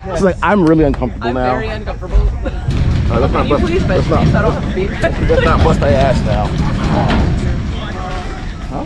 It's like I'm really uncomfortable now. I'm very uncomfortable. Let's not bust. Let's not bust their ass now. Huh?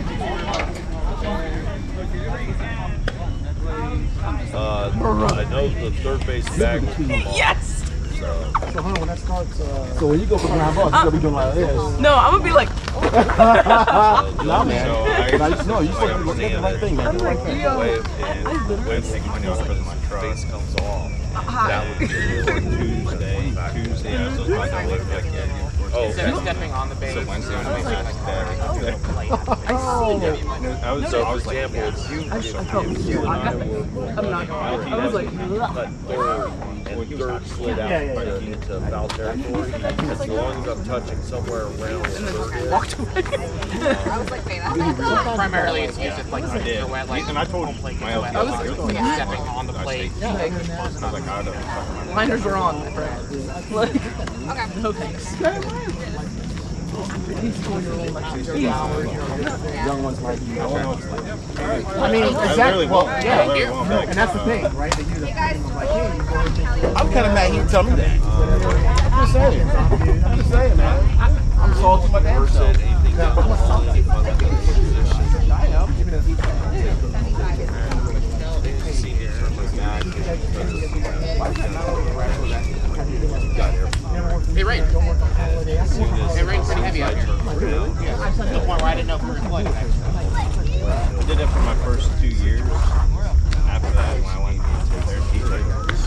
I know the third base bag will come off. Yes! So when that starts, so when you go for ground balls, you're gonna be doing like this. No, I'm gonna be like. No, man. No, you said you did the right thing, man. I'm like, yo. Way of taking money off because my face comes off. That would be Tuesday. Tuesday, I was like, I live back in. Oh, instead of stepping on the base. So Wednesday when I back I was so for example, if you and I were I'm not. I was like. cut third and third slid out into foul territory, as long as I'm touching somewhere around the Walked away. I was like, that's primarily it's used as like for wet, like and I told him my wet, like stepping on the plate. I was like, I don't. Blinders are on, my friend. Like, no thanks. Young ones like you. I mean, exactly. Well, yeah, and that's the thing, right? They use a like, hey, I'm kind of mad he didn't tell me that. I'm just saying. I'm just saying, man. I'm salty my damn self. It rained. It rained pretty heavy out here. Really? Yeah. To the point where I didn't know if we were flooding. I did it for my first 2 years. After that, when I went to their teacher.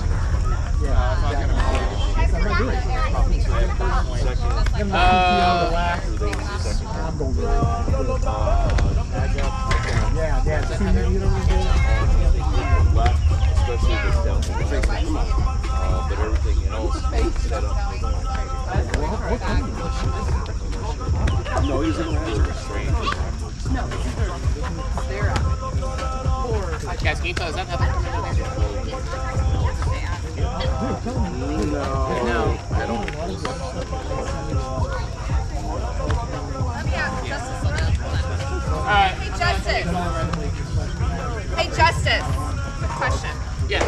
Especially this down but everything else set up for No, he's in Guys, can you tell us that nothing coming out here? No. I don't. Alright. Hey, Justice. Hey, Justice. Question. Yeah.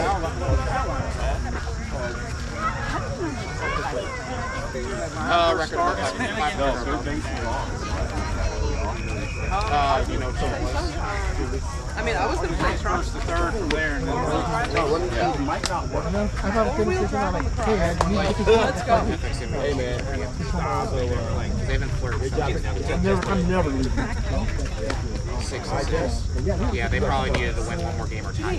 Record archive. No, third base is You know, so it was. I mean, I was gonna play Trump. I thought it couldn't sit down like, hey, man, you need to Let's go. Hey, man. They've been flirting. I'm never leaving. 6 Yeah, they probably needed to win one more game or tie.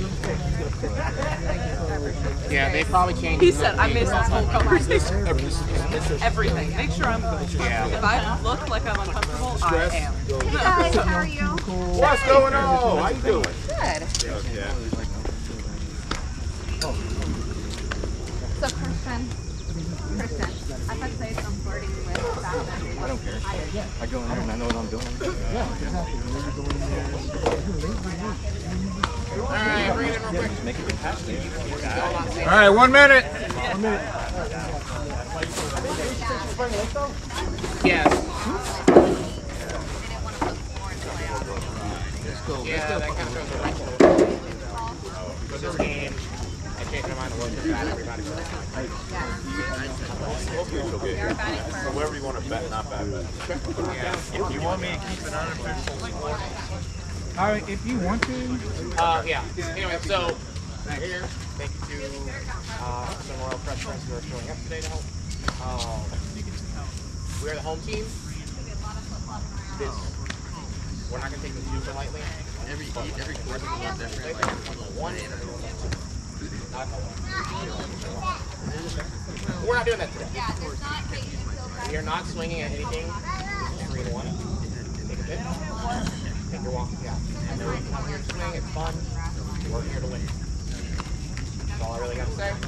Yeah, they probably changed. He said, I missed this whole conversation. Everything. Make sure I'm good. Yeah. If I look like I'm uncomfortable, I am. Hey, guys, how are you? What's going on? How you doing? Good. Okay. So, Christian, I thought today I'm flirting with Batman. I don't care. I go in there and I know what I'm doing. Alright, bring it in real quick. Make it compassionate. All right, 1 minute. Yes. Yeah, that kind of shows a wrench. For this game, I changed my mind a little bit about everybody. So wherever you want to bet, not bet. If you want me to keep an unofficial score. All right, if you want to. Yeah. Anyway, so here, thank you to some Royal Press friends who are showing up today to help. We are the home team. We're not going to take this super lightly. Every course is a lot different. One in We're not doing that today. We are not swinging at anything. 3 to 1. Take a pitch. Take your walk. Yeah. I know we come here to swing. It's fun. We're here to win. That's all I really got to say.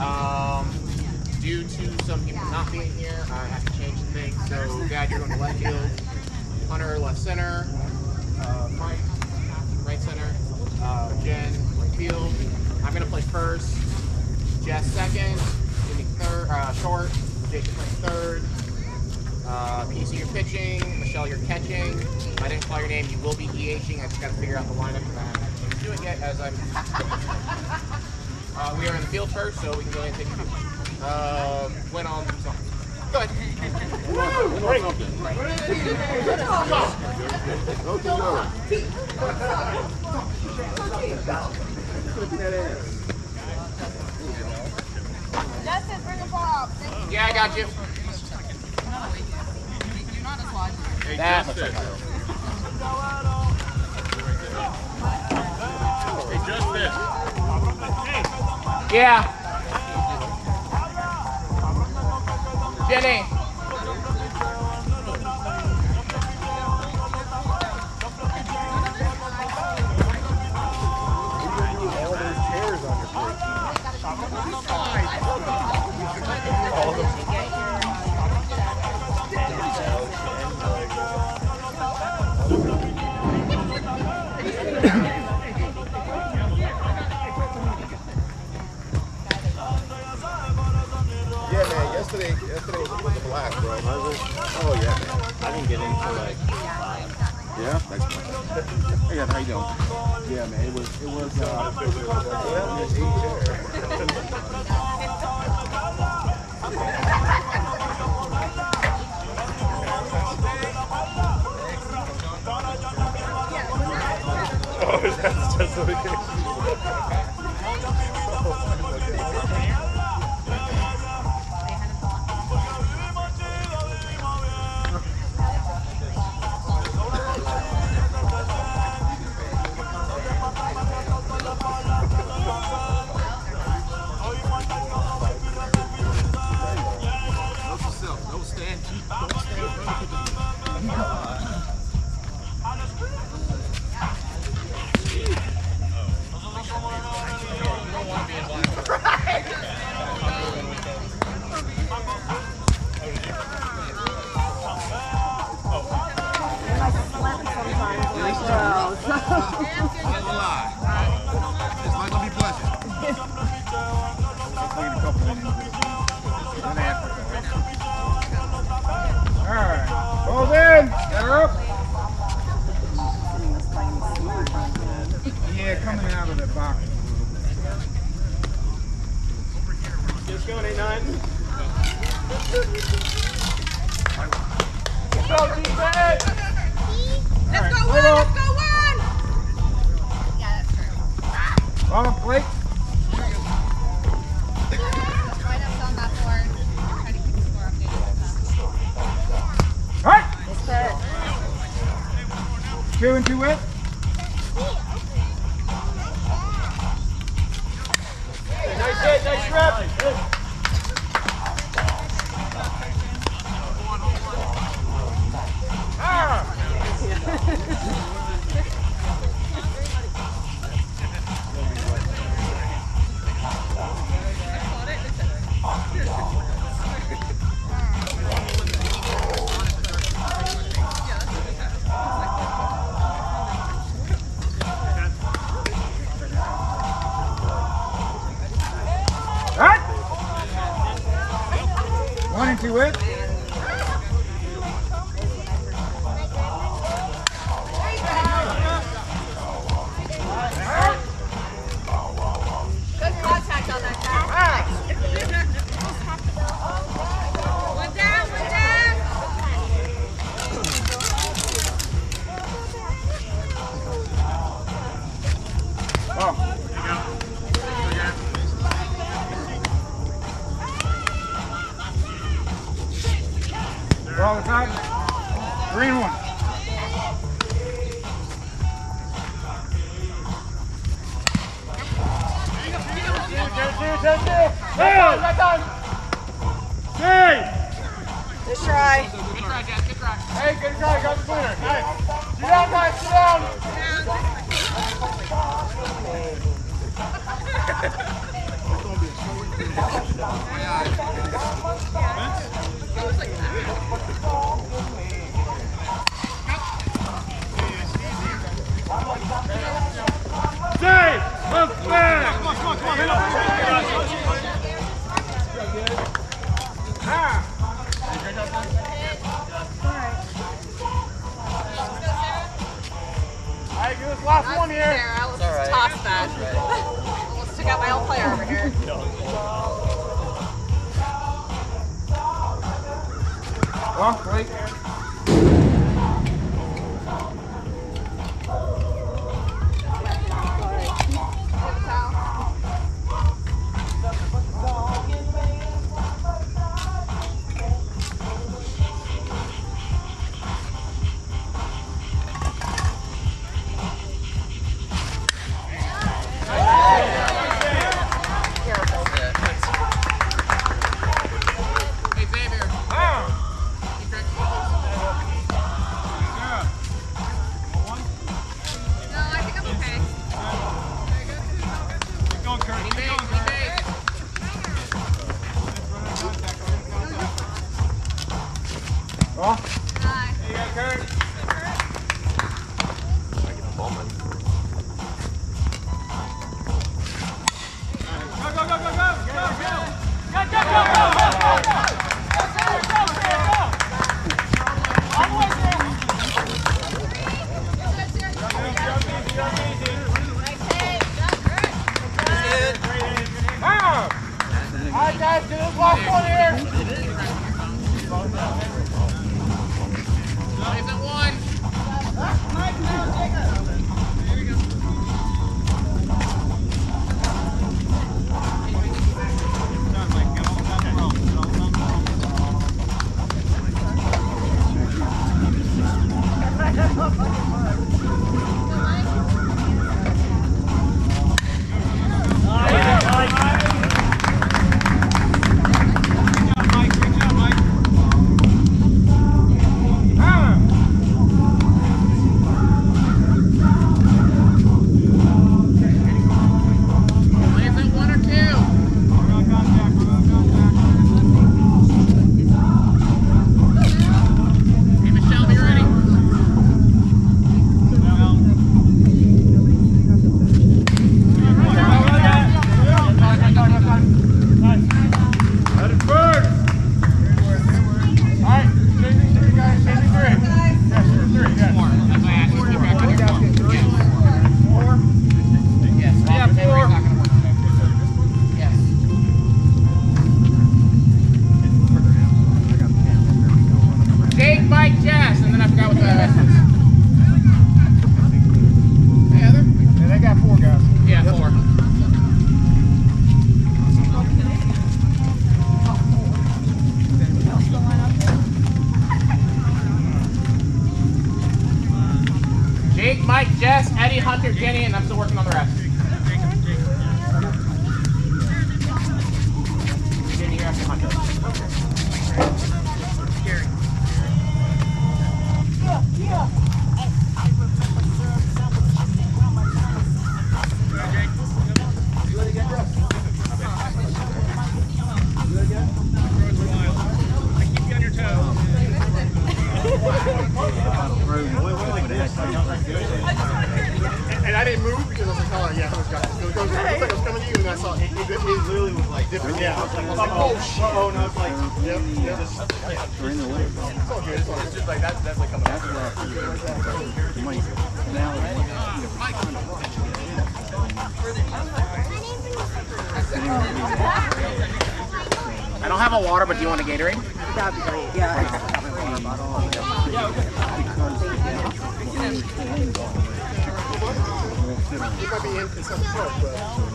Due to some people not being here, I have to change things. So, Dad, you're going to left field. Hunter, left center. Mike, right center. Jen, right field. I'm going to play first. Jess second. Jimmy third. Short. Jason plays third. PC, you're pitching. Michelle, you're catching. If I didn't call your name, you will be DHing. I just got to figure out the lineup for that. I can't do it yet as I'm We are in the field first, so we can go ahead and take a field. Went on something. Go ahead. Justin, bring the ball up. Yeah, I got you. Hey, Justin. Hey, Justin. Yeah. Jenny. Yeah, man. Yesterday was a blast, bro. Oh yeah, man. I didn't get into like. Yeah, thanks, man. Hey, how you doing? Yeah, man. It was. Oh, that's just the case. Yeah, coming out of the box. Just going, 8-9. Let's go, one! Let's go, one! Yeah, that's true. Ball, Blake. Right up on that board. Try to keep the score updated. All right. 2 and 2 with. Nice hit, nice rep. All right. 1 and 2 with. Good contact on that guy. One down, one down. Oh. Ball the top. 3 and 1. Let's try. Good try, Jess. Good try. Hey, good try. Got the cleaner. Nice. Sit down, guys. Sit down. Dave, look back. Come on. Last one here. I'll just toss that. Almost took out my old player over here. Well, wait. And I didn't move because I was like, oh yeah, I was got it. It looks like it was coming to you, and I saw it literally was like different. Yeah, I was like, oh shit. Oh, no, it's like, yep. We're in the way. It's all good. It's all good. It's just like that's like coming out. I don't have a water, but do you want a Gatorade? That'd be great. Yeah. You might be in some smoke, but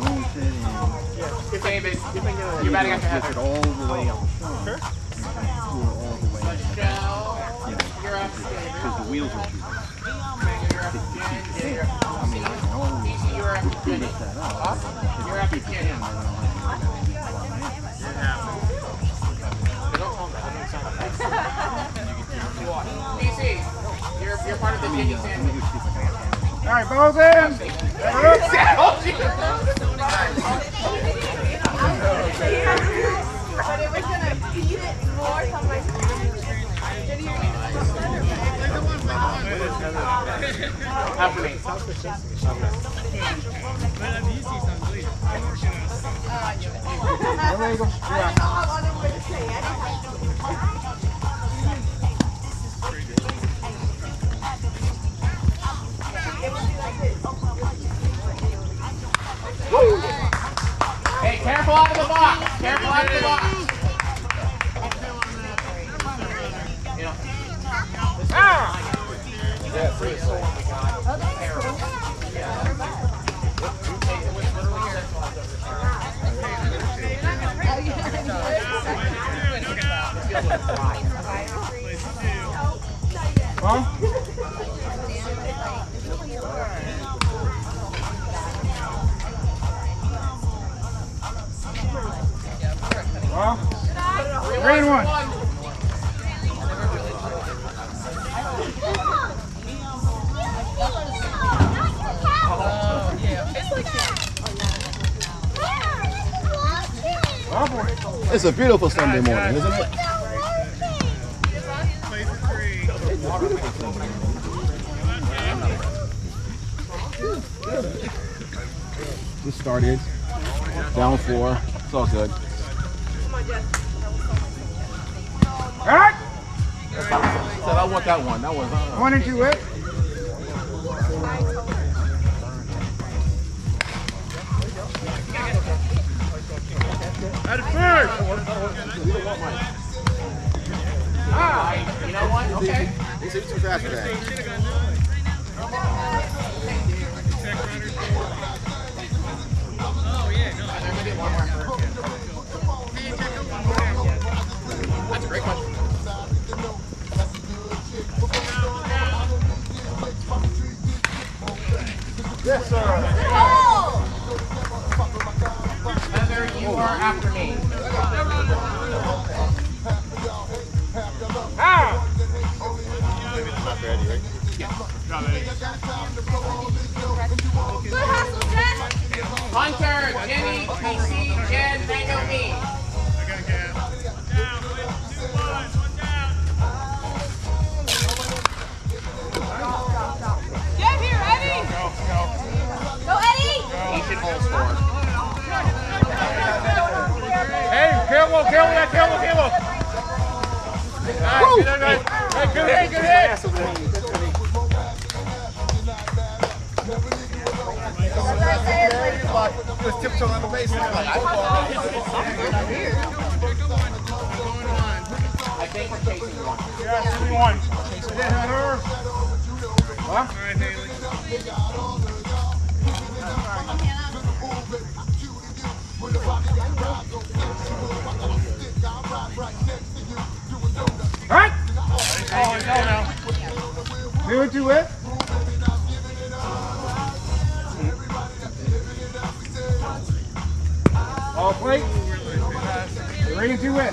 David, you're batting after Heather. All the way up. Sure. All the way. Michelle, you're up. Because the wheels are too. Megan, you're up. Jen, you're up. Easy, you're up. Jenny. Awesome. You're up. Jenny. DC, you're part of the Jenny sandwich. All right, balls in. But it was gonna beat it more on my After me. Hey, careful out of the box! Careful out of the box! Yeah. Green one. It's a beautiful Sunday morning, isn't it? Just started. Down 4. It's all good. Alright. Said I want that one. That one's 1 and 2 it. At first! You know what? Okay. He's too fast for that. That's a great question. Yes, sir. Heather, you are after me. Not ready, right? Not ready. Hunter, Jenny, PC, Jen, Mango, me. I got a gas. Down, 2, 1, 1 down. Get here, Eddie! Go, go. Go, Eddie! He should hold score. Hey, careful, careful, careful, careful. Nice, good, nice. Hey, good hit, good hit. Just tiptoeing on the base. I think we're chasing one. Yeah, 2-1. Huh? All right, Haley. Alright. Oh, no, no. 2 and 2 it. All plate. 3 and 2 it.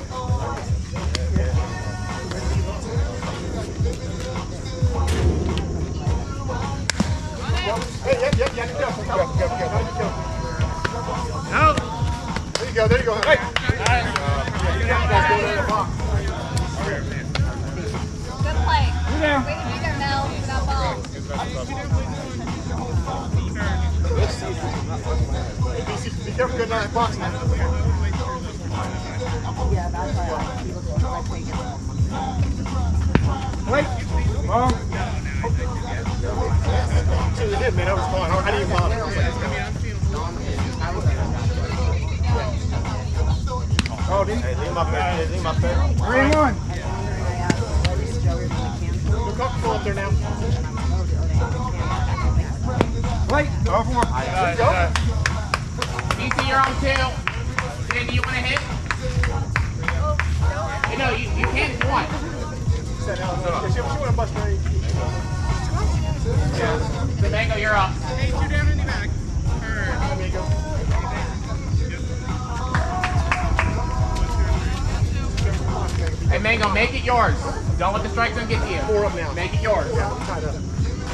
Hey, yeah, go. Out. There you go, there you go. Hey. Good play. down. Way to be there, Mel, for that ball. Be careful, good night, box now. Yeah, that's why I take it. Wait. Ball. See what they did, man. That was fine. How do you bother? Oh, did he? Hey, leave my bed. Leave my bed. 3 and 1. You're comfortable up there now. Wait. All 4. Go. DC, you're on 2. Sandy, you want to hit? No, you can't if you want. She want to bust me. So Mango, you're up. Hey, 2 down in the back. Hi, Mango. Hey, Mango, make it yours. Don't let the strike zone get to you. 4 up now. Make it yours. Yeah, I'm tied up.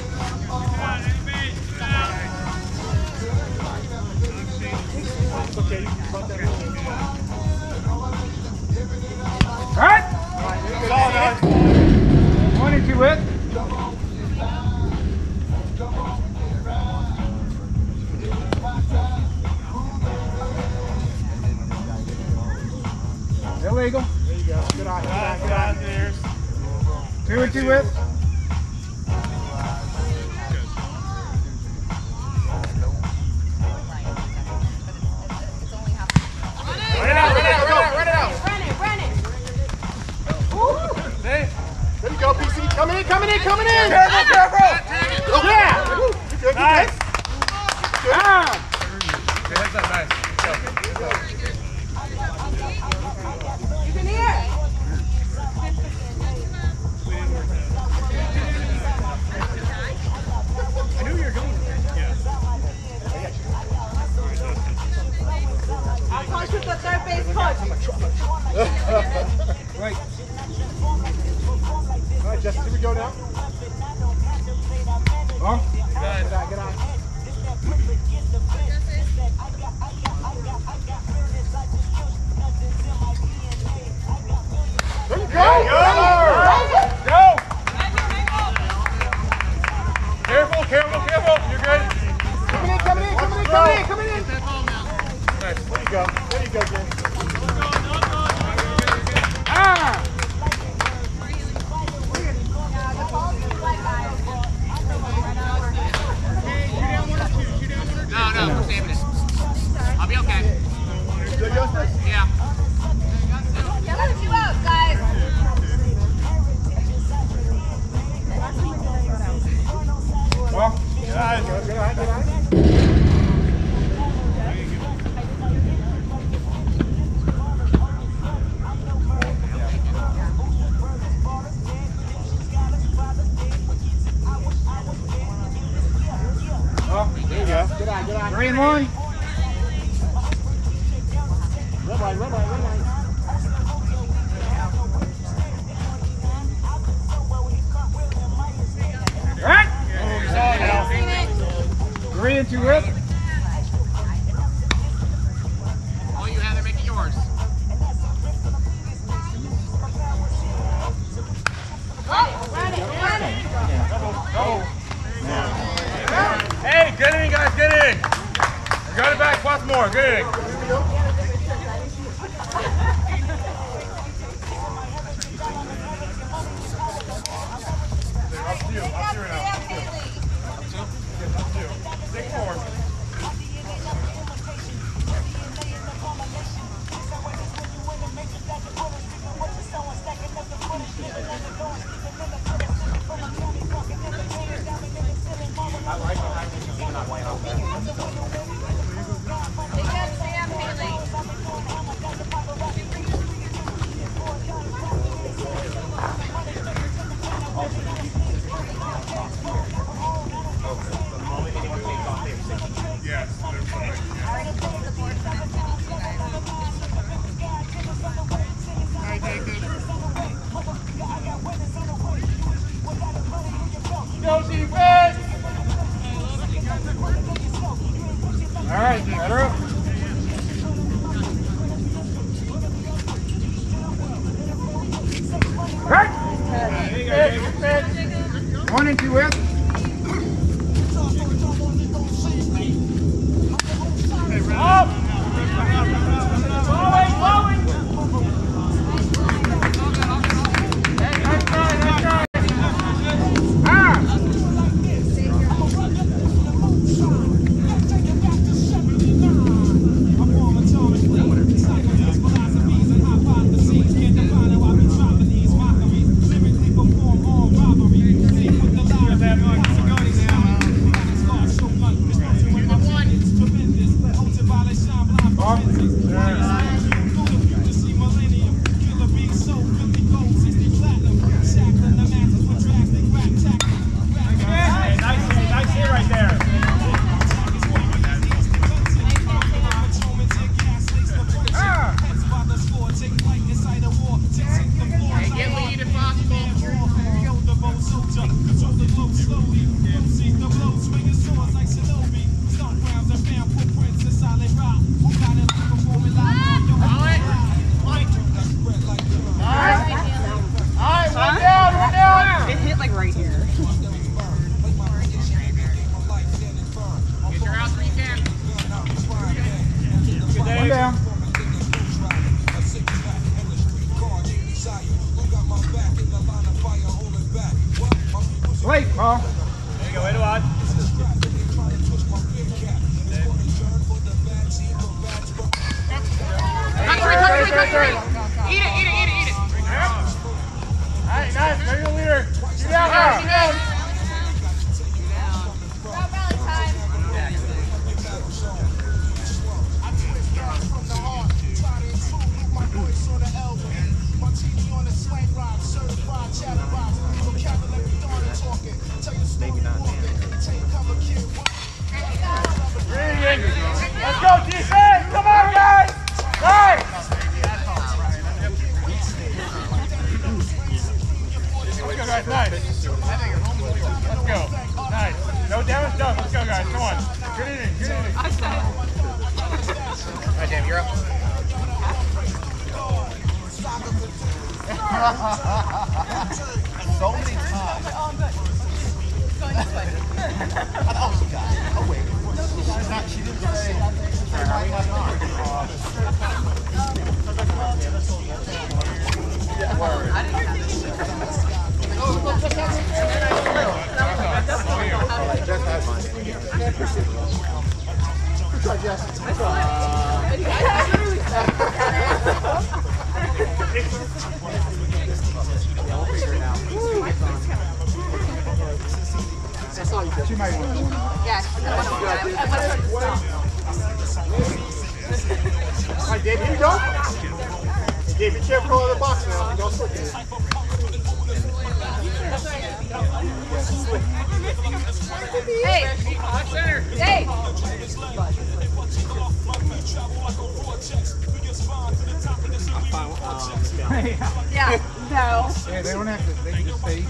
It's okay. You can cut that one. Alright. Good all done. 1 and 2 it. Illegal. There you go. Good eye. Good eye. 2 and 2 it. Run it out, run it out, run it out, run it out. Run it, run it. Hey. Coming in, coming in, coming in! Careful, careful! Yeah! Good, Nice. Ah! That's not nice. You can hear. I knew you were doing it. I'll coach you for third base coach. Wait. All right, Justin, here we go now. Ball. Get out, get out. There you go! Go! Careful, careful, careful. You're good. Coming in, coming in, coming in, coming in, coming in! Nice. There you go, Jen. Ah! No, we're saving it. I'll be okay. Good, Justice? Yeah. Put you out, guys. Ball. Get out, get out. Ball. There you go. Get out, get out. 3-1. Red light, red light, red light. Right? Seen it. 3 and 2 whip. All you have, they're making yours. Run it. Hey, get in, guys, get in. Got it back once more. Good. All right, better up. Right. 1 and 2 whip. Up. Blowing. Nice try, nice try. Ah. It hit like right here. Get your house where you can. One down. Late, Paul. There you go, Edward. Country. Eat it. All right, nice. Very good leader. Let's go, defense! Come on, guys! Nice! Let's go, guys. Nice. Let's go. Nice. No damage done. Let's go, guys. Come on. Good inning. Good inning. I said. All right, Jam, you're up. So many times. Going this way. Oh, she got it. Oh, wait. She didn't say. Just had mine. Good try, Jess. We'll figure it out. That's all you did. She might want to. Yes. All right, Dave, here you go. Dave, be careful on the box now. Don't slip it. Hey. Hey. Yeah. No. Yeah, they don't have to. They can just stay.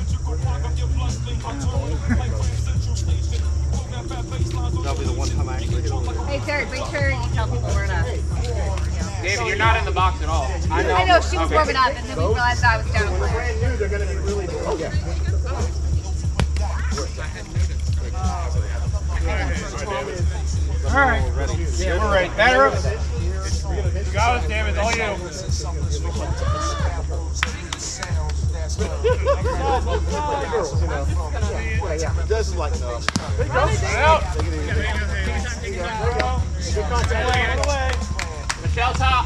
That'll be the one time I actually get over there. Hey, Derek, make sure you tell people where to. David, you're not in the box at all. I know she was warming up, and then we realized I was down When they're there. brand new, they're going to be really good. Oh, yeah. All right. Yeah, we're ready. Batter up. You got us, David. It's all you. This is like no. There you go. Out. Good contact. Michelle, top.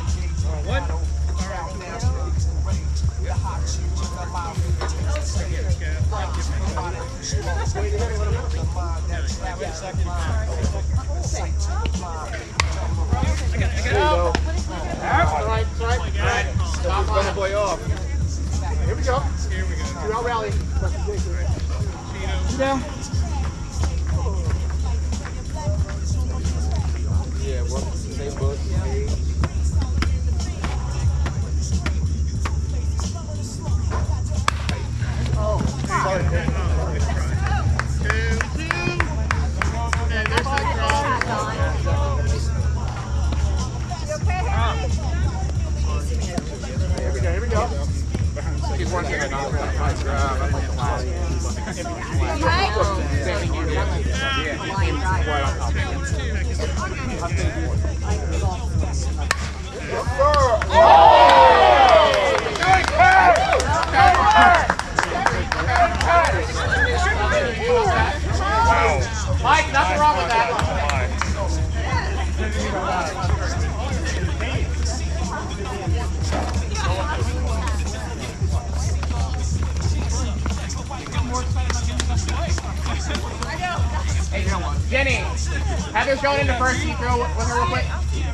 Run the boy off. Here we go. Two out rally. Down. Yeah, well, they both. Here we go. She's one thing I know about my job. Mike, nothing wrong with that. Hey, Jenny, Heather's going into first. Can you throw with her real quick?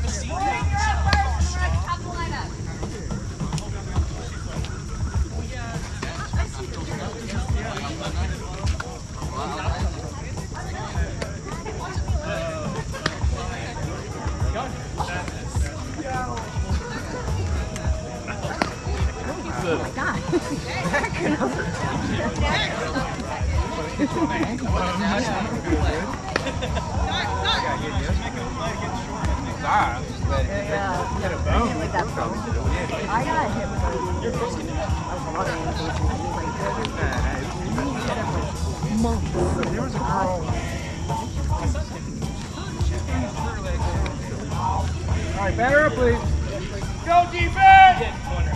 All right, batter up, please. Go defense!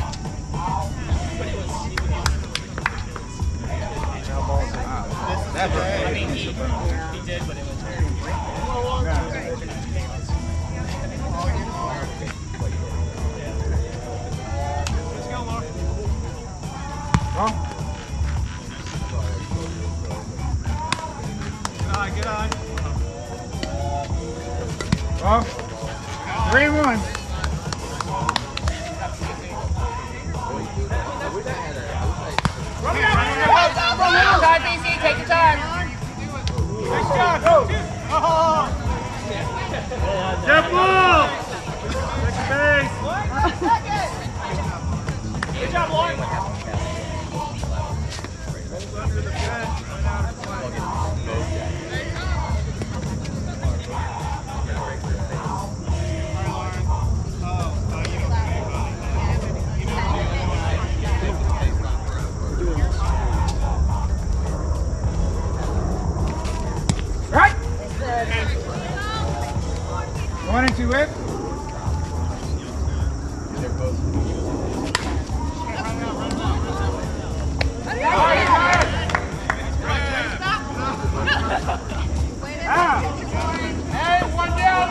He did, but it was very Take your time. Nice job. Go. Oh. Jump ball. Second base. Good job, Lauren. Under the fence. Right out of play. Right. 1 and 2 whip. Hey, one down.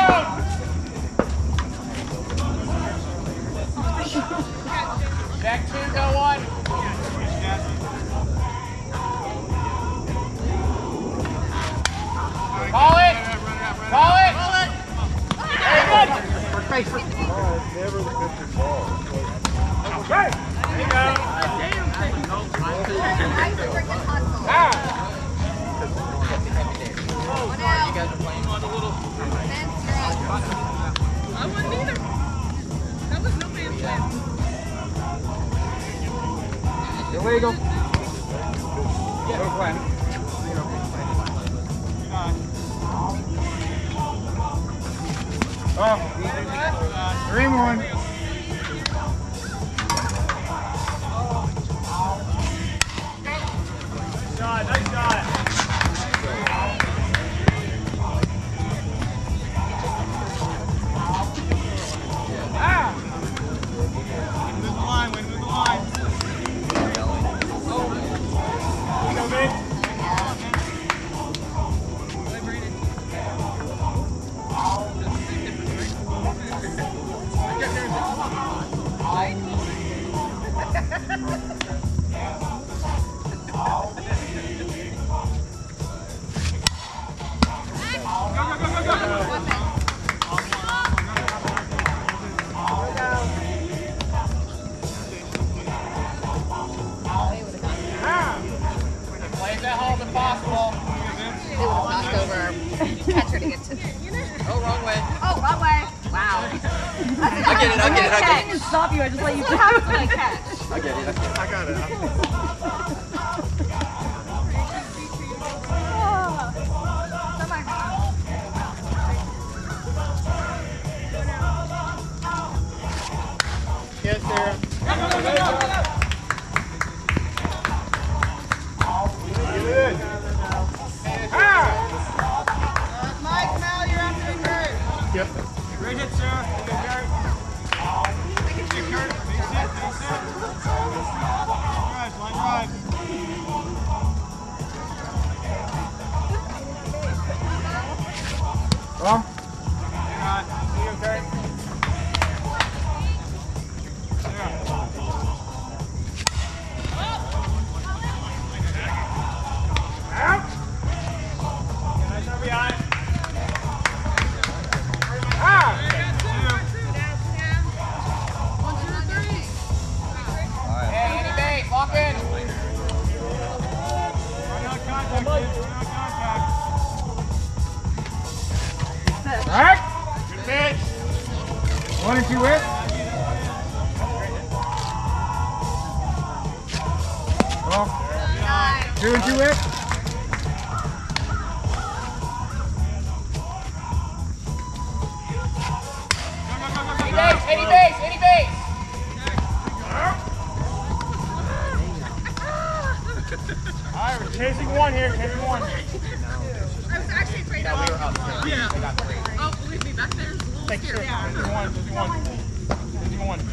Back 2, go 1. Call it! Very good! Never the pitcher's ball. Okay. There you go. I wouldn't either. That was no man's land. Illegal. Go plan. Oh, 3-1. Nice shot. Move the line. Go, man. Play it that home if possible. They would have knocked over our catcher to get to. Oh, wrong way. Oh, wrong way. Wow. I get it. I didn't stop you. I just let you have to like catch. I got it. Yes, Sarah. Good. Mike, Mal, you're after the curve. Yep. Great hit, Sarah. Good, Gary. Big Kurt. Base hit. Line drive. Well, see you, Kurt. Out. Nice job behind. Hey, any bait, lock in. Alright. Good pitch. 1 and 2 whip. Well, 2 and 2 whip. Any base. Alright, we're chasing one here. I was actually afraid No, we were up. Yeah. They got 3. Oh, believe me, back there is a little Thank you, sir. scary. 51.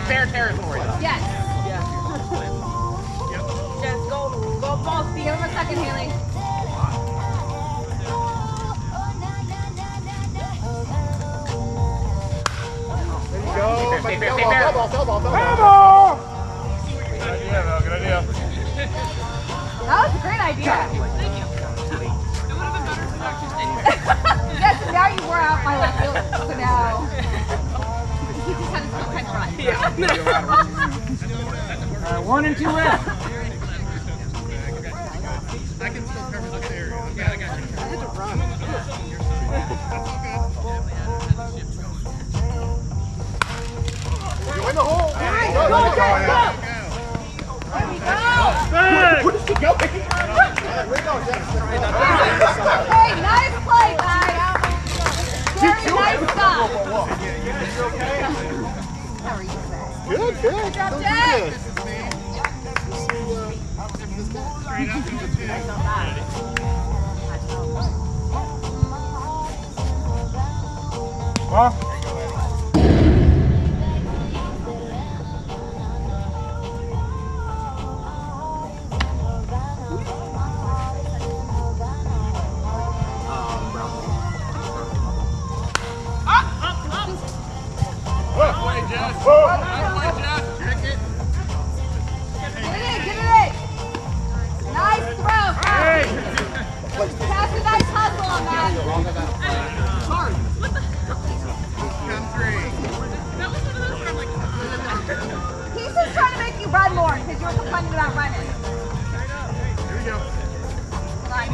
fair territory. Yes. Just go balls. Give him a second, Haley. There you go. Fair. Foul ball. Good idea, though. Good idea. That was a great idea. Thank you. It would have been better if you actually stayed here. Yes, now you wore out my left field, so now. He just had his own kind of run. All right, 1 and 2 left. I can still cover this area. Okay, I got you. I had to run. You in the hole. Go. Where is she going? Where you going, Jeff? Hey, nice play, guys. Very nice stuff. How are you today? Good. Good job, Jack. Well, Get it in. Nice throw. Pass a nice hustle on that. He's just trying to make you run more because you were complaining about running. Here we go. Right.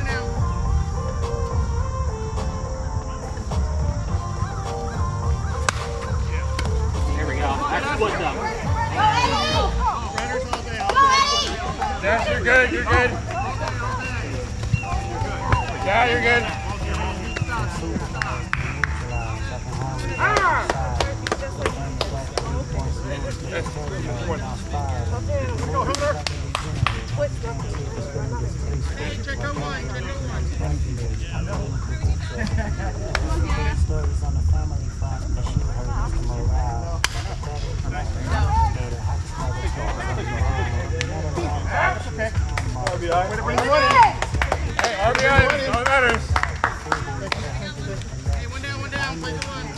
There we go. That's split up. Go, Eddie! Runners all day. Go, Eddie! Jeff, you're good. Yeah, you're good. Go, Hoover. Check out one. RBI. Way to bring the money. Hey, RBI, all that matters. Hey, one down. Play the one.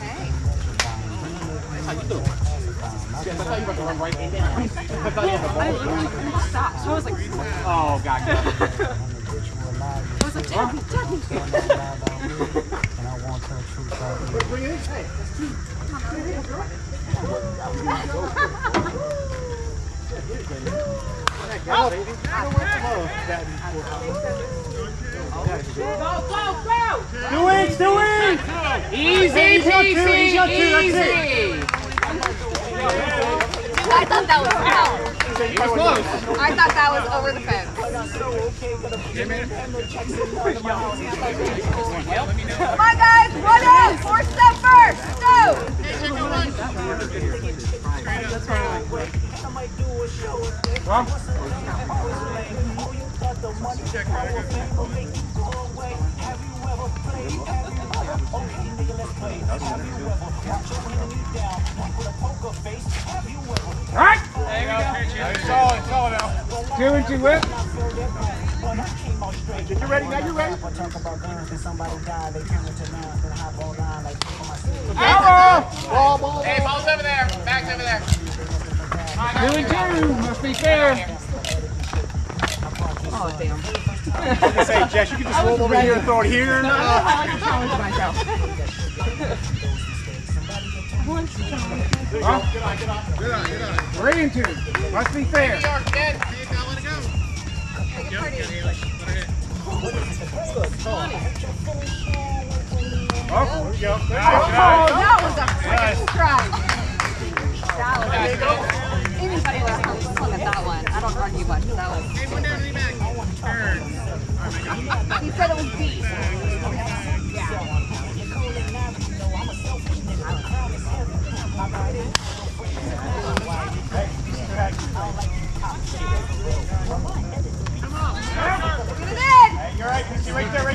I thought you were going to run right in there. I thought you had the ball. I literally couldn't stop, so I was like, Oh, God. I was like, tap me. Bring it in. Hey, that's two. Two wins. Easy. I thought that was out. I thought that was over the fence. Come on, guys. 1 out. 4-step first. Go. Well, all right. Solid now. 2 and 2 left. You ready? Now you ready? Ball. Hey, ball's over there. Bag's over there. 2 and 2. Must be fair. Oh, damn. Say, Jess, you can just roll over here and throw it here. I like to challenge myself. Well, Get on. 3 and 2. Must be fair. New York, Jen. Let it go. Oh, there we go. Oh, that was a freaking strike. That was anybody would have swung at that one. I don't argue much. That was. Hey, one down in the back. Turn. He said it was beef. Get it in! Hey, you're right. You see right there.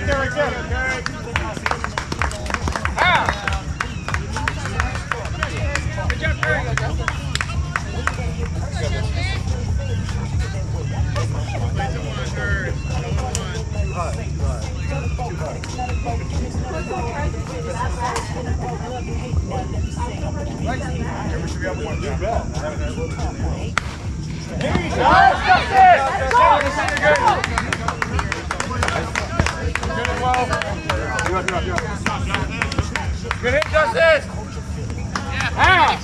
Ah. Good job, Terry. Good hit, Justice! Yeah.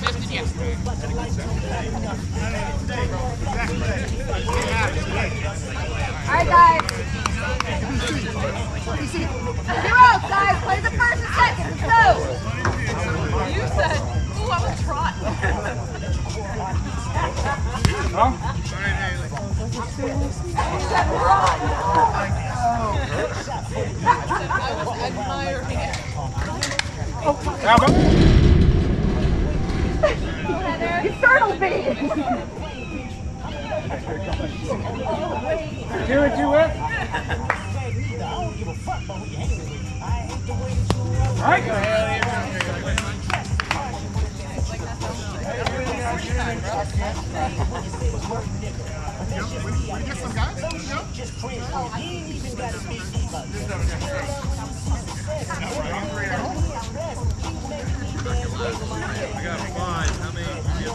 Alright guys. Heroes guys, play the first and second. Let's go. You said, ooh, I was trot. Huh? I was admiring it. You startled me. 2 and 2 with. Right. I got 5. How many?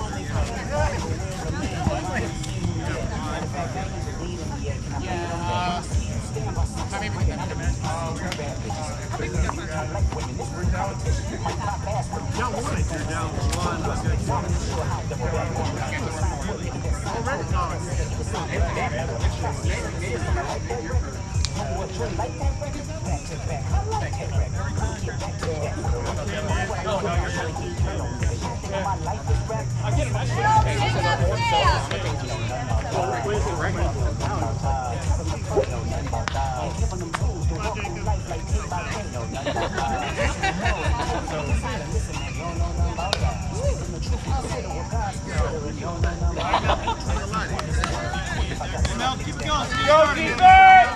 Go, defense!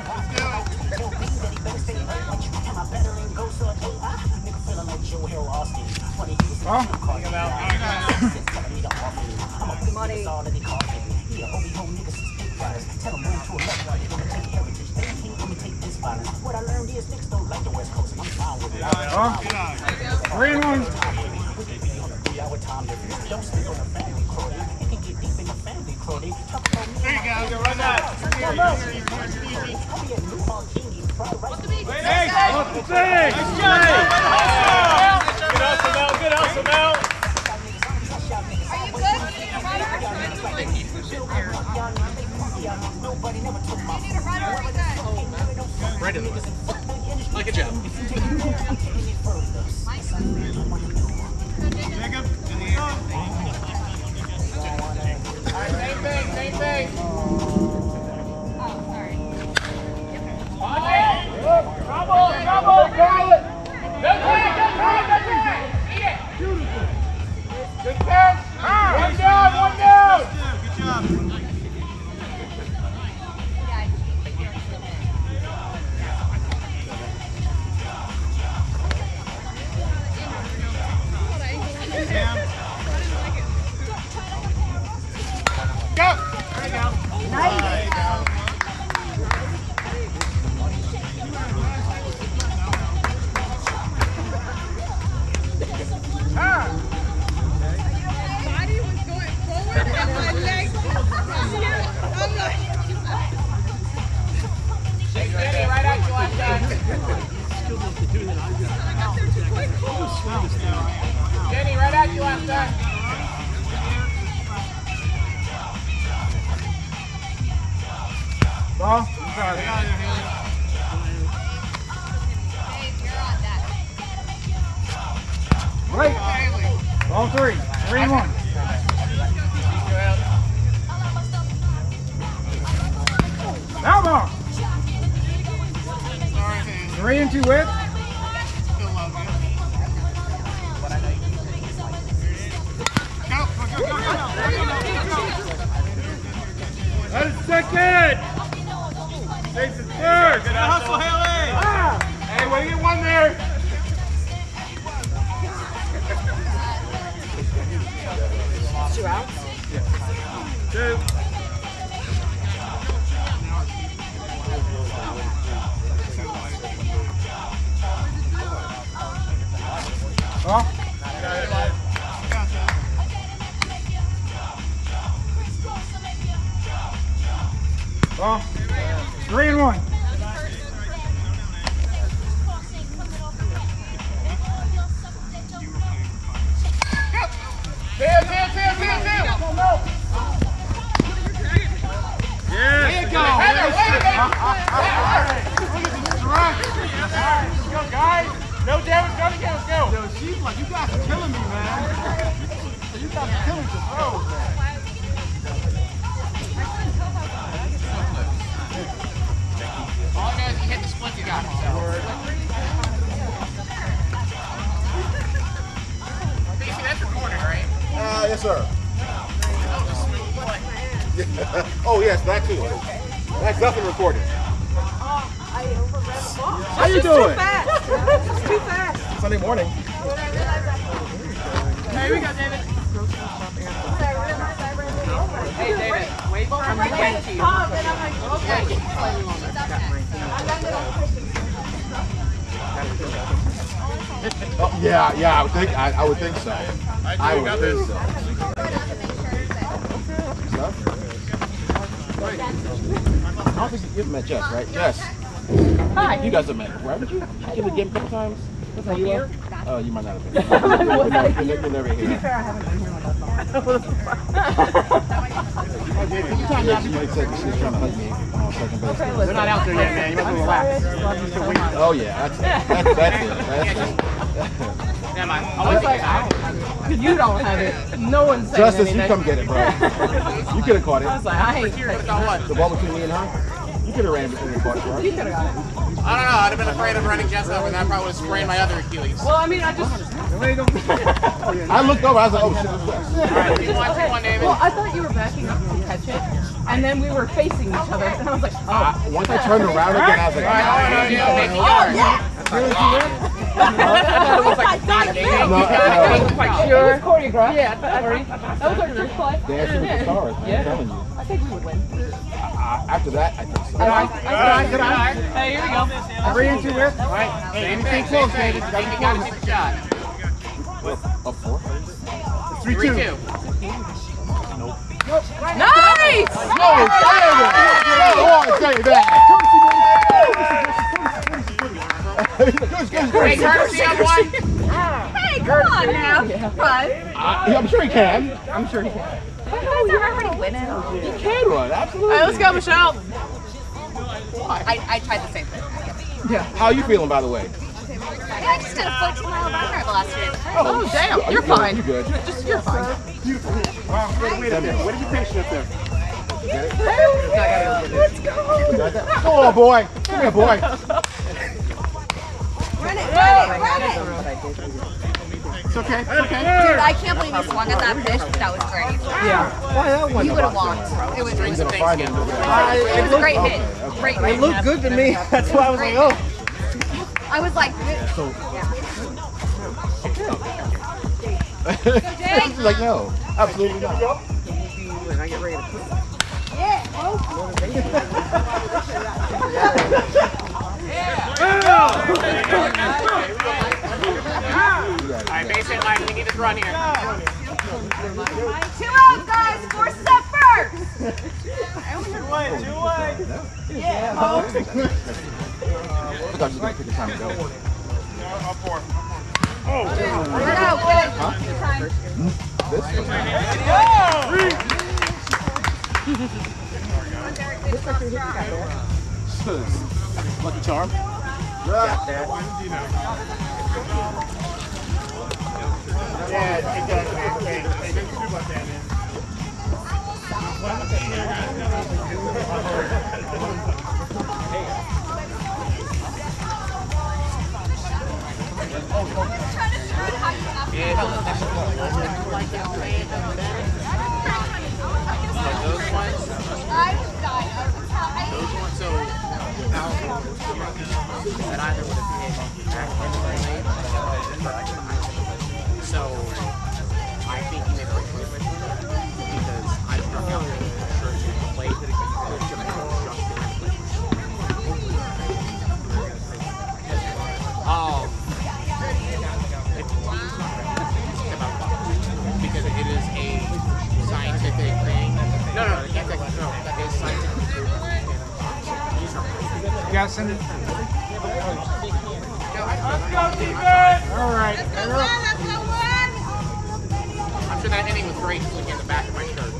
Three and one. There you go. Run that. Hey, what's the thing? Good hustle, Mel. Good hustle, Mel. Are you good? You need a runner? You need a runner or are we good? Right in the like a job. Jacob, in the air. Same thing. Oh, sorry. Trouble, call it. Good catch. Eat it. Good catch. One down. Good job. Jenny, right at you last time. Ball, you got it. Right. Ball 3. 3 and 1. Now ball. 3 and 2 with. That is second. Jason's third. Good hustle, Haley. Hey, well, you get one there. Two outs. 2. Huh? Well, 3 and 1. Tail. There you go. Heather, way to go. Let's go, guys. No damage done again. Let's go. Yo, she's like, you guys are killing me, man. You guys are killing the throws, man. All I know is he hit the split you got himself. Casey, that's recording, right? Yes, sir. Oh, yes, that too. That's definitely recorded. How you doing? It's too fast. Sunday morning. Here we go, David. Hey, David, wait for him to get to you. Oh, yeah, I would think so. I would think so. I don't think you've met Jess, right? Jess. Hi. You guys have met, right? Haven't you? She came to the game a couple times. That's how you Here? are. You might not have been. You're never here. I haven't been here with She said she was trying to hug me on second base. They're not out there yet, man. You must relax. Oh yeah, that's it. Damn, I was like, you don't have it. No one's saying Justice, you anything. come get it, bro. You could have caught I was it. like, I ain't taking it. The ball between me and her. You could have ran between the parts, right? You could have got it. don't know. I'd have been afraid of running Jess up, and that probably would have sprained my other Achilles. Well, I mean, I just... I looked over. I was like, oh shit, that's Jess. All right, 2-1, David. Well, I thought you were backing up to catch it, and then we were facing each other, and I was like, oh. Once I turned around again, I was like, Sure. Choreographed. Yeah, that was our first play. dancing with the stars, man, I'm telling you. I think we would win. After that, I think so. Hey, here we go. 3 and 2 with. All right, anything close, David. You got to take the shot. Up 4? 3-2. Nice! Oh, tell you that. Hey, courtesy on one. Hey, come on now. Run. I'm sure he can. I'm sure he can. Oh, you're already winning. He can run, absolutely. All right, let's go, Michelle. I tried the same thing. How are you feeling, by the way? I just did a 14-mile run ride last year. Oh, damn. You're fine. You're good. Just, you're fine. Wait a minute. What did you finish up there? Let's go. Come on, boy. Come here, boy. Run it. It's okay. It's okay. Dude, I can't believe you swung at that pitch, but that was great. Yeah. Why that one? You would have walked. It was He's gonna find him. a great hit. Great hit. It looked good to me. That's why I was like, oh. I was like, He's like, no, absolutely not. Alright, base hit line, we need this run here. 2 out, guys. 4 step first. I thought you were gonna pick a time to go. Up 4. Lucky Charm. Yeah, it does, man. Hey, don't do about that, man. Those ones, so that either would have been late. So I think he made a great choice because guessing. Let's go, defense! All right. I'm sure that inning was great just looking at the back of my shirt.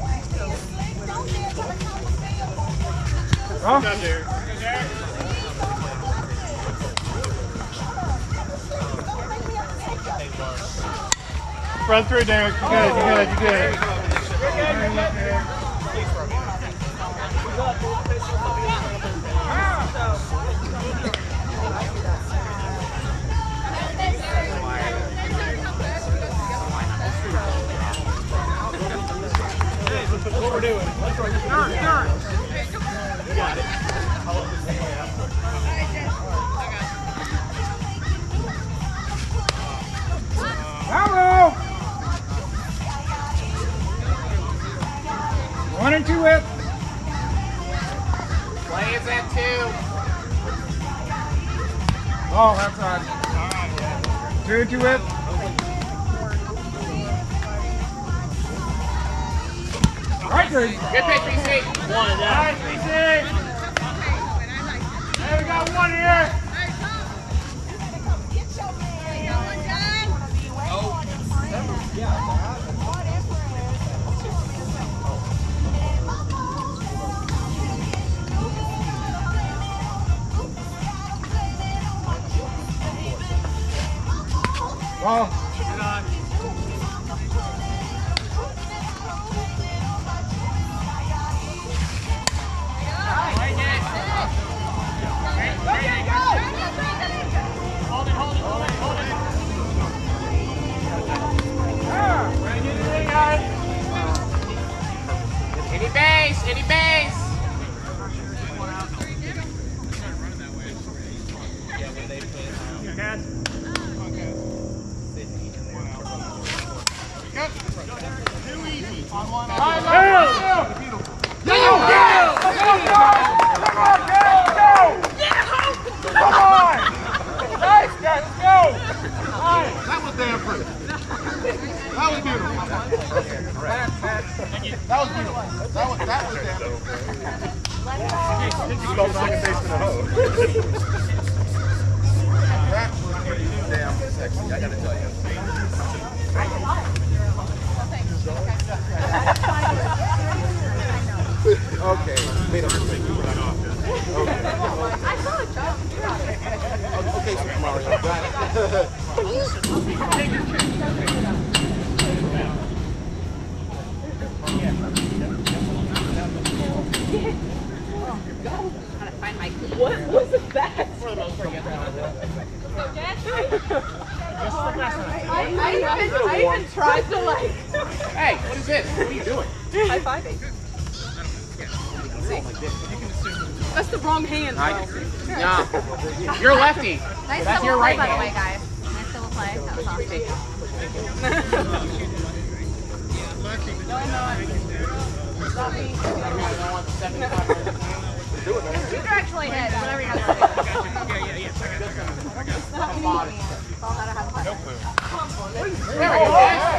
Oh. Run through, Derek. You good, you good, you good. What we're doing. You got it. Hello! 1 and 2 whip. Play is at 2. Oh, that's on. 2 and 2 whip. Right, good. Good pitch, BC. One down. Nice, BC. Hey, we got one here. Well, Any base, any base. That was damn pretty. That was beautiful. That was beautiful. That was damn pretty. You called second baseman a hoe. That was pretty damn sexy, I gotta tell you. Okay, made up. Okay, Super Mario, got it. What was that? I even tried to like. Hey, what is this? What are you doing? High fiving. See? That's the wrong hand. No. You're lefty. Nice That's double your play, right by the hand. way, guys. Nice double play. That was awesome. You can actually hit whatever you guys do. no clue. There we go.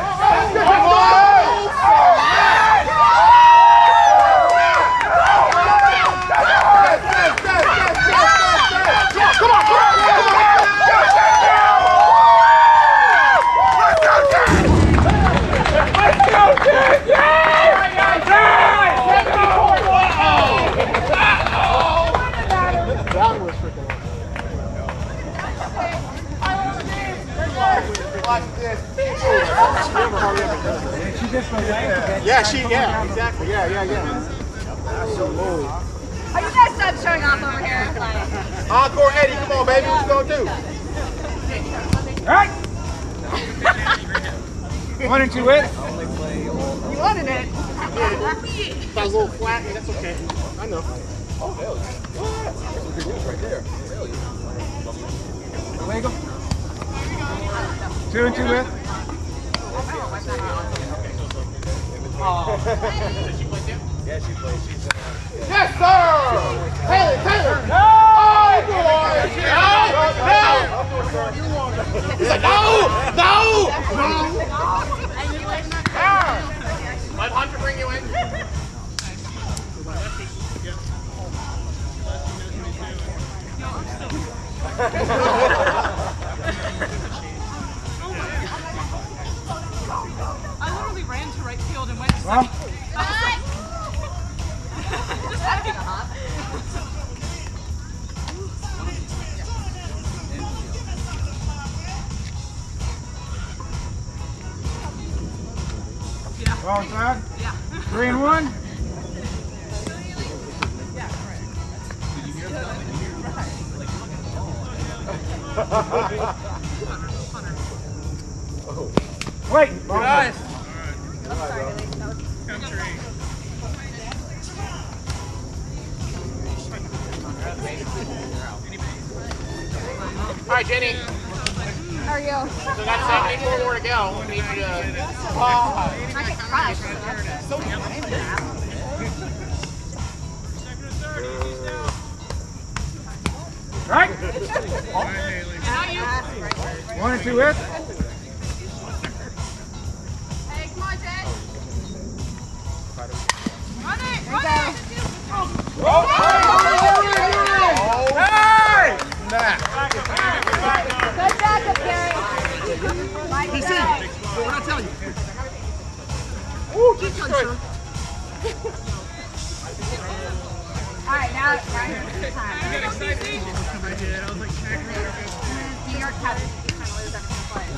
Yeah, exactly. Yeah. That's so low. Are you guys done showing off over here? Like, Encore Eddie, come on, baby. What you gonna do? All right. 1 and 2 whip. you wanted it. That was a little flat, but that's okay. I know. Oh, hell yeah. That's some good news right there. Hell yeah. Legal. 2 and 2 whip. Did she play too? Yeah, she plays. She's yes, sir! Taylor! No! Oh, he's like, no! Let Hunter bring you in. I literally ran to right field and went to second. Just having a hop. Wrong side? Yeah. 3-1? Wait! Guys! All right, Jenny. How are you? So we got 74 more to go. We need you to. I get crushed. Right? Right. 1 and 2 hits. Hey, come on, Jen. Run it! There you go. Hey! Good backup, Gary. Mike, PC, back. what did I tell you? All right, now it's time. New York Cubs. You're trying to lose every single play.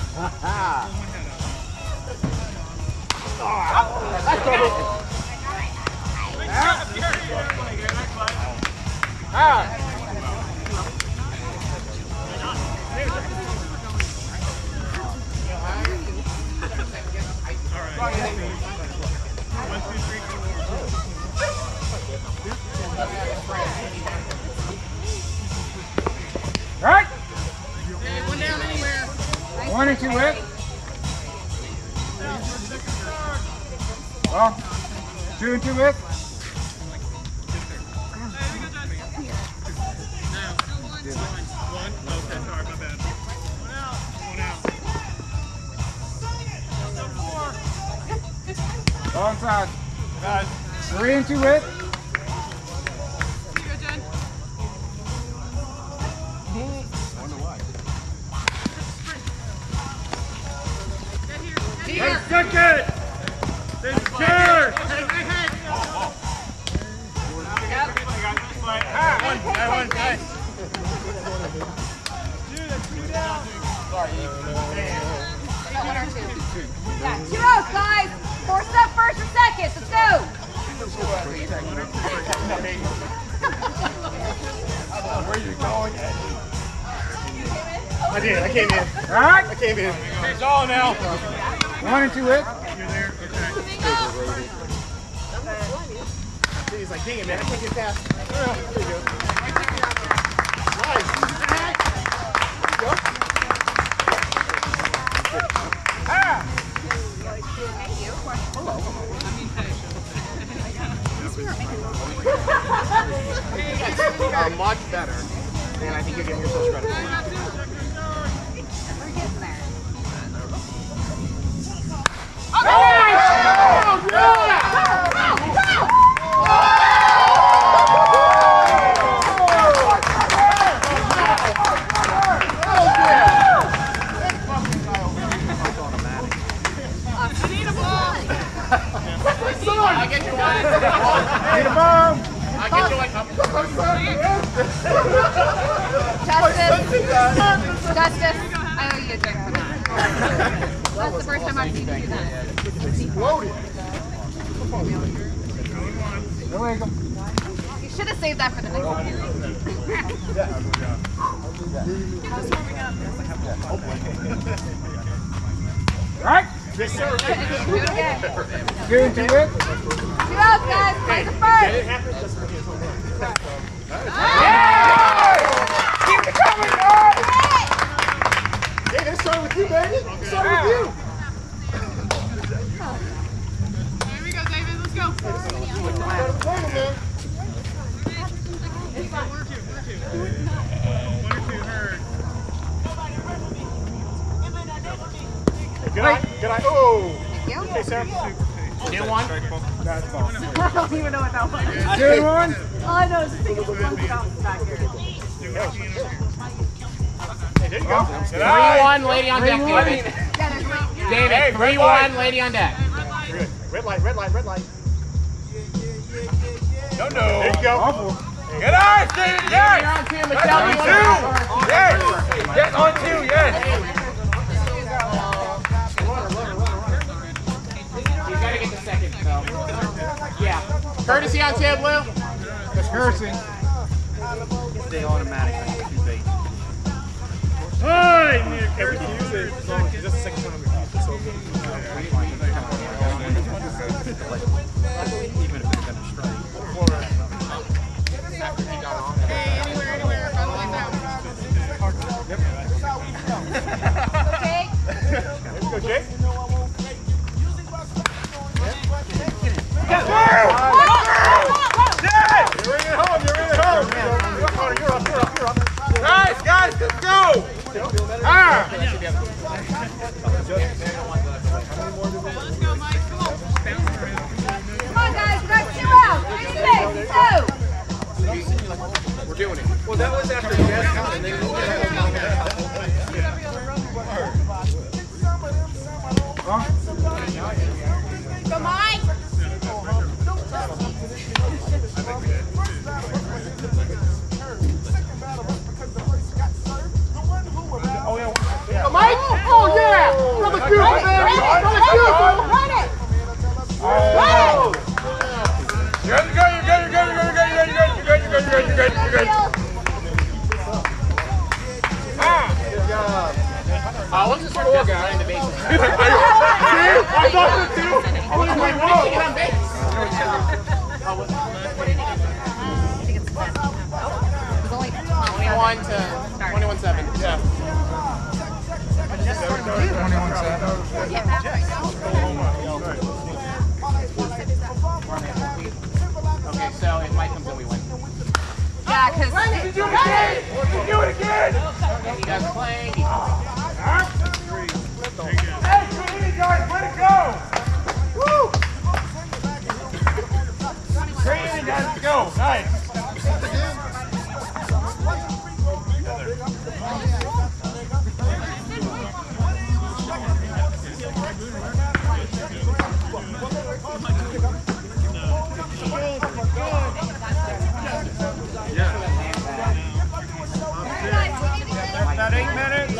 Right? One down anywhere. 1 and 2 hits. Well, 2 and 2 hits. Wrong side. 3 and 2 hits. Here you go, Jen. Get here. Second! Third! One or two. Yeah, 2 outs, guys. 4 step first or second. Let's go. Where are you going? I did. I came in. All right? I came in. It's all now. 1 and 2 hits. He's like, dang it, man. I can't get past. There you go. Nice. Much better. And I think you're giving yourself credit for it. We're getting there. I get you one. Need a bomb. I get you one. Justice, I owe you a drink for that. That's the first time I've seen you do that. Exploded. Illegal. You should have saved that for the next one. Right? Yes, sir. Do it again. 2 and 2 hits. 2 outs, guys. Play the first. It happened just for his own. Keep it coming, guys! Hey, this started with you, baby. It started with you. Here we go, David. Let's go. Good eye. Good eye. Oh. Thank you. Okay, sir. New one. That's ball. I don't even know what that was. 2 and 1. All I know is the thing is one bounce back here. Hey, there you go. 3-1, lady on deck, David. David, 3-1, lady on deck. Good. Red light, red light, red light. No. There you go. Get on, David, yes! You're on 2, Michelle. On 2! Yes! Yes, on 2, yes! You gotta get the second, so. Yeah. Courtesy on 2, Blue. That's courtesy. They automatically shoot bait. Hey, every Tuesday. Just a second time we use it, so Even if it's going to strike. Anywhere. Okay. let's go, Jake. You're in at home. You're up. Guys, let's go! Come on, guys. We got 2 out. 3 6, 2. We're doing it. Well, that was after Jeff, and they Go, Mike. Mike? Oh, yeah! Another cue, man! Another cue! Run it. You're good. What's this sort of behind the bases? I thought so too! I was like, whoa! Get on base. It was only 21-7. Yeah. Get back right now. Okay, so if Mike comes in, we win. Yeah, because Do it again! He does playing. Hey, good evening, guys. Way to go! Woo! Great inning, guys. Let's go. Nice. About 8 minutes.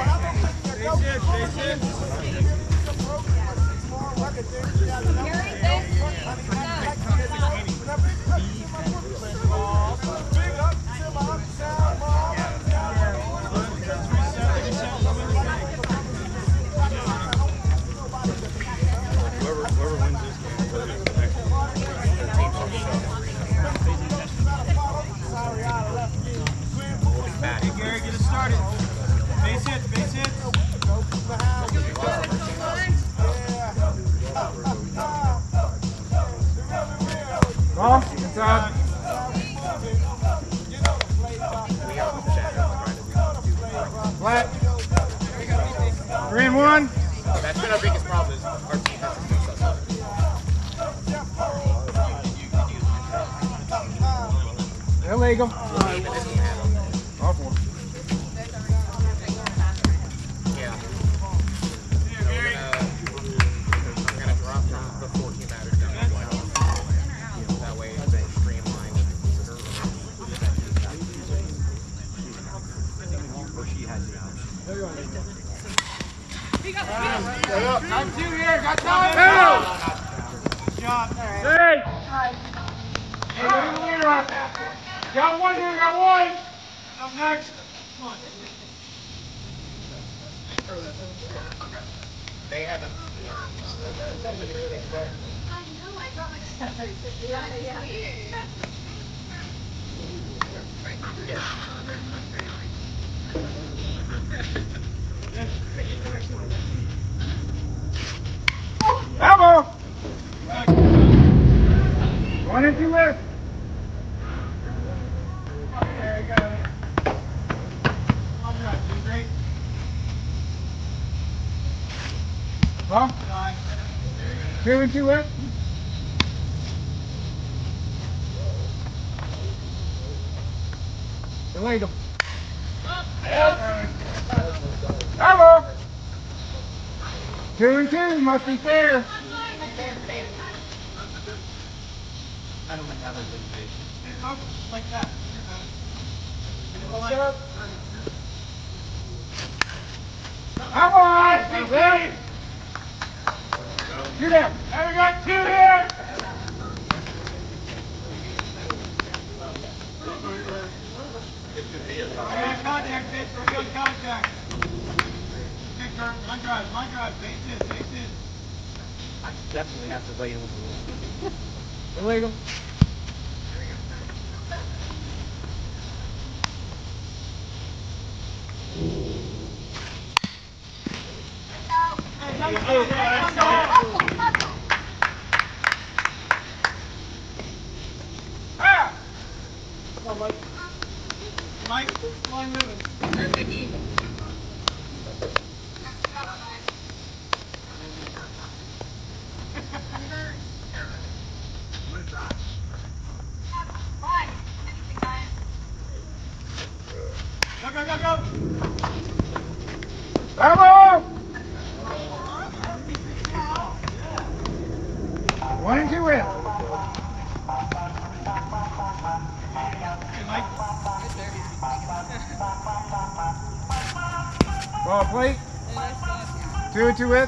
Whoever wins this game goes to the next one. Hey, Gary, get us started. Base hit. Ball, inside. Flat. 3-1. That's been our biggest problem is our defense is so slow. Illegal. Yeah. We're gonna drop the 14 batters down to 1. That way it's a streamlined. Or she has the option. Got 2 here. Got time. Hey! Hey, look at the leader out there. Got 1 here. Got 1. Up next. Come on. They haven't. Elbow. 1 and 2 left. There you go. Huh? 2 and 2 left. Illegal. Hello. 2 and 2 must be fair. I don't have a big face. Like that. What's up? Come on, ready? Shoot him. There we go, 2 here. Contact, bitch. We're good contact. My drive. Face in. I definitely have to wait a little. Illegal. Come on, Mike. Come on, moving. Go. Bravo! 1 and 2 in. Ball plate. 2 and 2 with.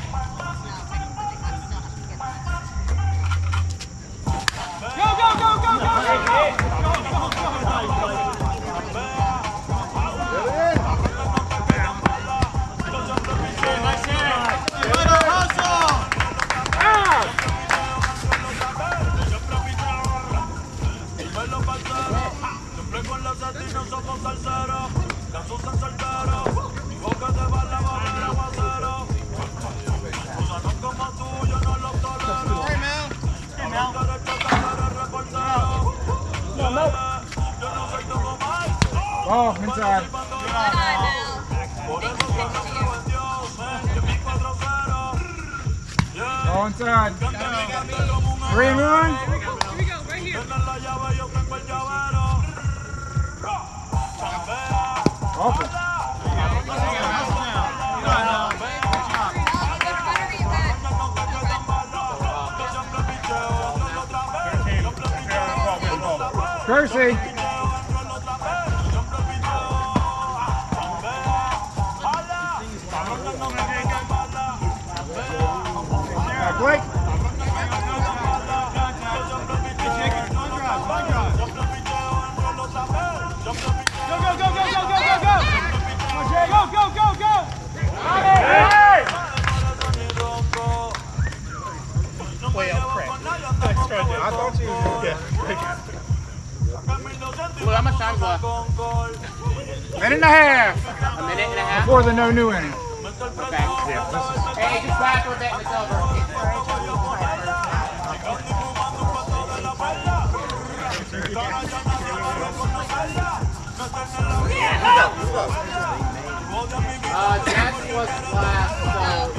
Oh, inside. Oh, inside. 3 and 1. Here we go, right here. Awesome. Kersey. Blake. I thought you Well, how much time is left? minute and a half. A minute and a half? Before the no new inning. Okay. Hey, just back with it and it's over. Jess was last, so...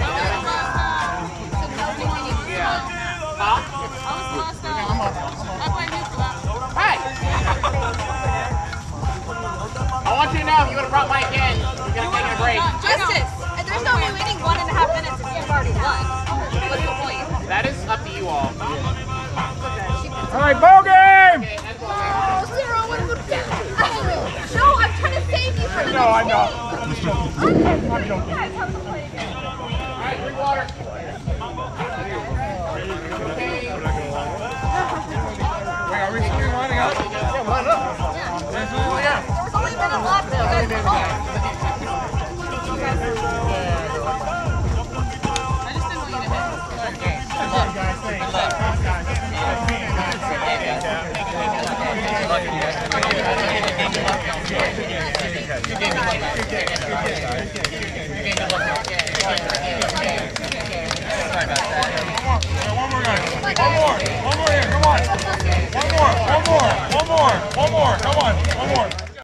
Yeah. Huh? Hey! I want you to know, if you would have brought Mike in, we're going to take a break. Justice! There's no new inning 1.5 minutes if you've already won. What's the point? That is up to you all. All right, ball game! Okay, that's all. Oh, Sarah, I want to go down. No, I'm trying to save you from the No, I know. I'm joking. You guys have to play again. All right, drink water. Wait, are we still lining up? There was only a minute left. You guys were wrong. I just didn't want you to hit. One more here, come on. One more, come on. One more.